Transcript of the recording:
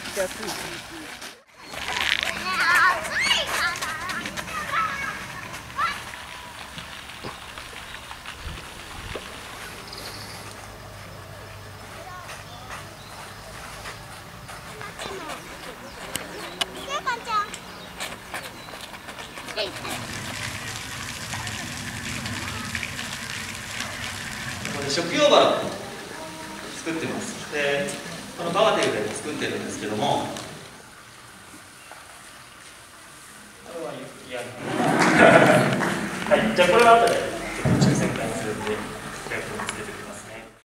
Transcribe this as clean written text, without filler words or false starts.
ちゃ暑い。 これ食用バラ作ってます。で、このバーテルで作ってるんですけども、これは嫌な。はい、じゃあこれは後で。